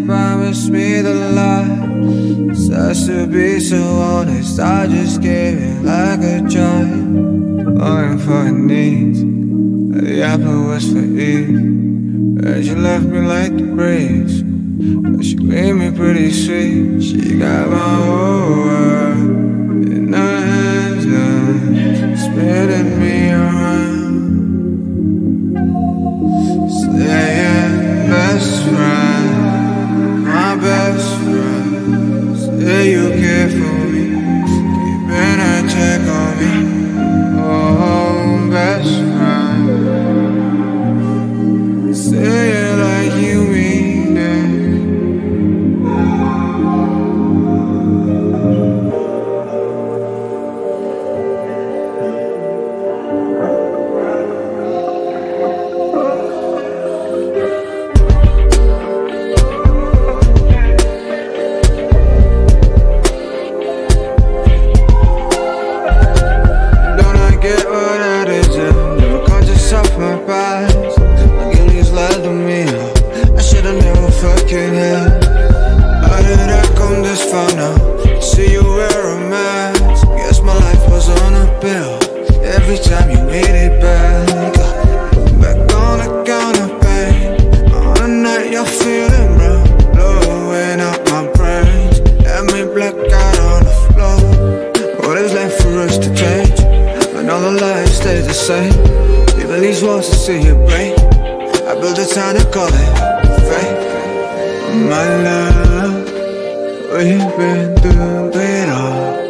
promised me the light. Such to be so honest, I just gave it like a giant. Falling for her knees, the apple was for Eve. And she left me like the breeze, but she made me pretty sweet. She got my whole world in her hands now, spinning me around. Saying best friend, my best friend. Say you care for me, keeping a check on me. Oh, best friend. Say it like you mean it. Don't I get what I deserve? Never conscious of my past. Lied to me, I should've never fucking had. How did I come this far now? See you wear a mask. Guess my life was on a bill every time you made it back. Back on account of pain. On a night you're feeling rough, blowing out my brains. Let me black out on the floor. What is left for us to change? When all the life stays the same. Leaving these walls to see you break. I built a town to call it fake. My love, we've been through it all.